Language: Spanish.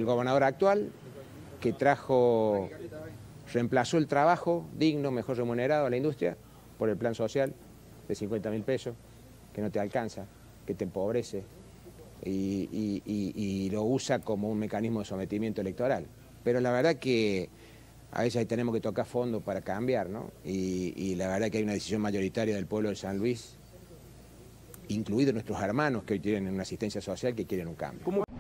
el gobernador actual, que reemplazó el trabajo digno, mejor remunerado a la industria por el plan social de 50.000 pesos, que no te alcanza, que te empobrece y lo usa como un mecanismo de sometimiento electoral. Pero la verdad que a veces ahí tenemos que tocar fondo para cambiar, ¿no? Y la verdad que hay una decisión mayoritaria del pueblo de San Luis, incluidos nuestros hermanos que hoy tienen una asistencia social, que quieren un cambio.